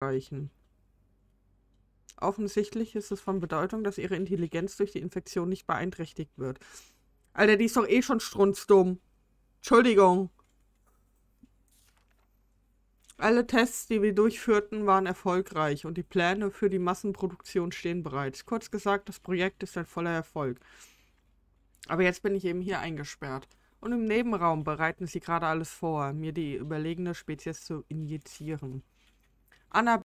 erreichen. Offensichtlich ist es von Bedeutung, dass ihre Intelligenz durch die Infektion nicht beeinträchtigt wird. Alter, die ist doch eh schon strunzdumm. Entschuldigung. Alle Tests, die wir durchführten, waren erfolgreich und die Pläne für die Massenproduktion stehen bereits. Kurz gesagt, das Projekt ist ein voller Erfolg. Aber jetzt bin ich eben hier eingesperrt. Und im Nebenraum bereiten sie gerade alles vor, mir die überlegene Spezies zu injizieren. Anna